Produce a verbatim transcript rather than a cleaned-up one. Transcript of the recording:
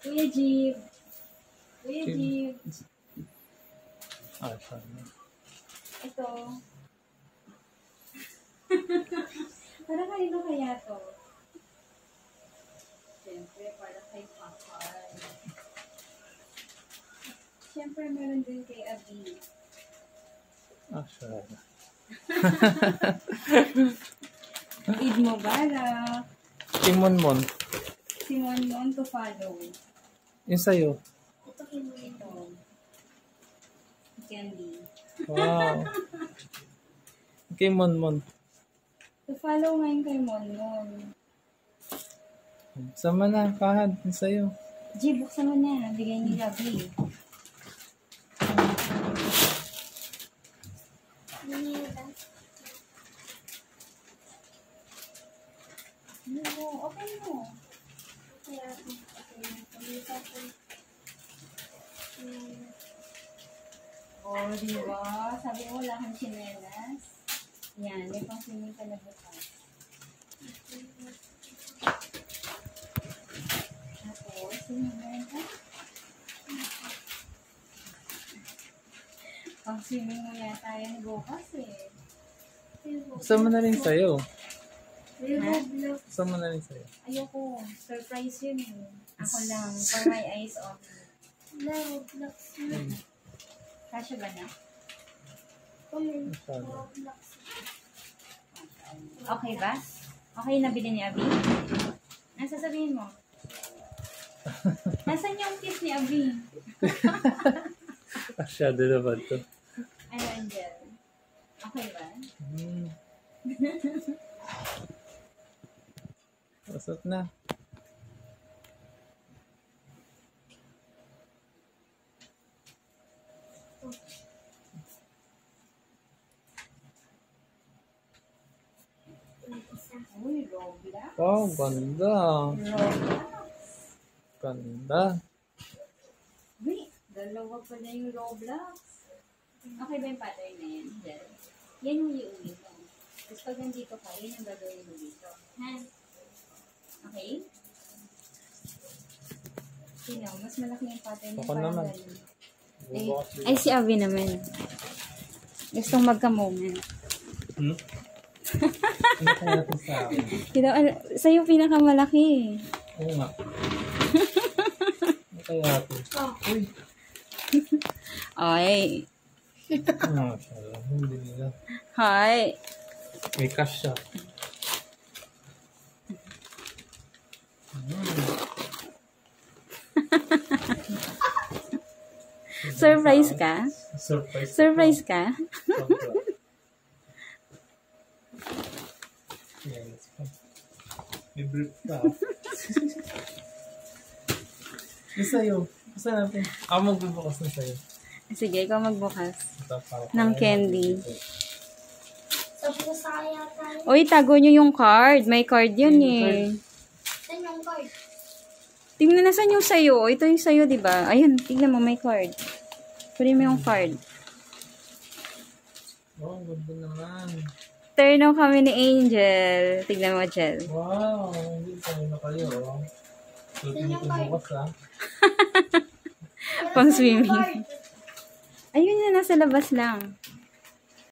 Kuya Jeep. Kuya Jeep. Ah, sorry. Ito. Para kanino kaya to? Siyempre, para kay Papay. Siyempre, meron din kay Abi. Ah, sorry. Eid Mubarak. Timon Mon. Simon Mon to follow. Yung sa'yo. Ito kay mo ito. Candy. Wow. Kay Mon Mon. To follow ngayon kay Mon Mon. Sama na, kahad. Yung sa'yo. G, buksan mo na. Bigay ni Gabi. No, open mo. Kaya, oh, di ba? Sabi mo, wala kang chinelas. Yan, may pang-swimming ka na bukas. Tapos, swimming ka? Pang-swimming mo yata yan bukas eh. Sama na rin sa'yo. Ha? Sama na rin sa'yo. Ayoko. Surprise yun eh. Ako lang. For my eyes only. Hmm. Kasya ba na? Masyado. Okay ba? Okay, nabili ni Abi? Ano sasabihin mo? Nasaan yung kiss ni Abi? Masyado naman to. Ano, Angel? Okay ba? Hmm. Pasok na. Uy, Roblox. Wow, ganda. Roblox. Ganda. Uy, dalawa pa na yung Roblox. Okay ba yung pattern na yan, Angel? Yan yung iuwi mo. Tapos pag nandito ka, yun yung gagawin mo dito. Ha? Okay? Sino? Mas malaki yung pattern niya. Ako naman. Ay, ay, si Abby naman. Gustong magka-moment. Hmm? Ano kaya natin sa akin? Kaya, al- sa'yo pinakamalaki. Oo nga. Ano kaya natin? Uy. Ay. Ah, mashallah. Hindi nila. Hi. May cash siya. Hmm. Surprise ka? Surprise. Surprise ka? Yeah, let's go. May brief ka. Yung sa'yo. Basta natin. Ako magbubukas na sa'yo. Sige, ikaw magbukas. Ito, para Ng para- candy. Sabi ko sa kaya tayo. Uy, tago nyo yung card. May card yun eh. Saan yung card? Tingnan na saan yung sa'yo. Ito yung sa'yo, di ba? Ayun, tignan mo, may card. Kunin mo yung card. Oh, ang ganda naman. Turn on kami ni Angel. Tignan mo, Jel. Wow, hindi tayo na kayo. Sutin ko bukas ah. Pang swimming. Ayun na, nasa labas lang.